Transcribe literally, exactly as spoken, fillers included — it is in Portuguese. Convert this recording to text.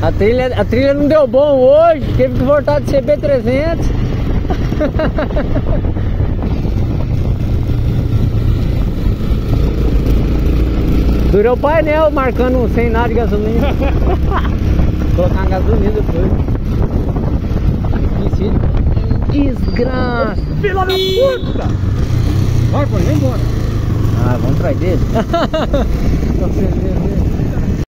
A trilha, a trilha não deu bom hoje, teve que voltar de C B trezentos. Durou o painel marcando sem nada de gasolina. Colocar uma gasolina depois. Esqueci. Desgraça. Filha da puta! Vai, pô, vem embora. Ah, vamos atrás dele.